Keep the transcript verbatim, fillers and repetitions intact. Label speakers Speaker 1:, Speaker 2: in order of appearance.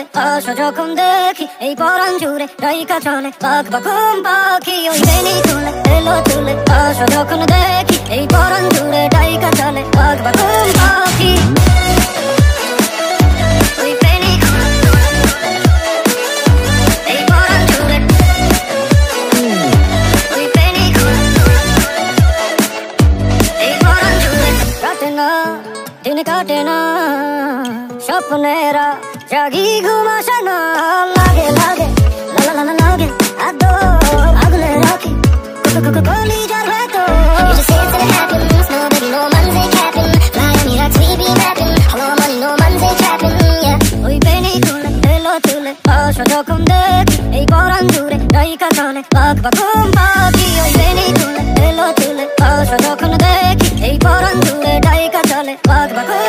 Speaker 1: আসো যখন দেখি এই পরাণ জুড়ে রাইকা চলে বাঘ বাকুম পাখি ওই বেনি খুলে এলো তুলে আসো যখন দেখি এই পরাণ জুড়ে রাইকা চলে বাঘ বাকুম পাখি ওই বেনি খুলে এই পরাণ জুড়ে ওই বেনি খুলে এই পরাণ জুড়ে কাটে না দিন কাটে না স্বপ্নেরা জাগি ঘুমাসে না লাগে লাগে লা লা লা লাগে আদর আগলে রাখি কলি যার ভেতর
Speaker 2: You just say it's gonna happen, no baby, no man's ain't capping. Miami, that's we be rapping. Hello money, no man's ain't trapping, yeah.
Speaker 1: ওই বেনি খুলে এলো তুলে আসো যখন দেখি এই পরাণ জুড়ে রাইকা চলে বাঘ বাকুম পাখি ওই বেনি খুলে এলো তুলে আসো যখন দেখি এই পরাণ জুড়ে রাইকা চলে বাঘ বাকুম